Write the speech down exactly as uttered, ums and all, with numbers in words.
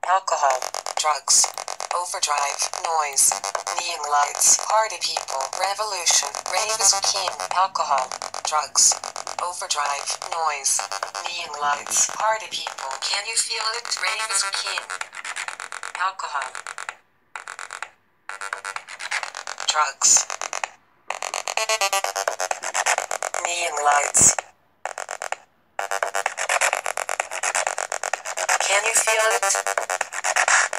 alcohol, drugs, overdrive, noise, neon lights, party people, revolution, rave is king, alcohol, drugs, overdrive, noise, neon lights, party people, can you feel it? Rave is king, alcohol, drugs, neon lights. Can you feel it?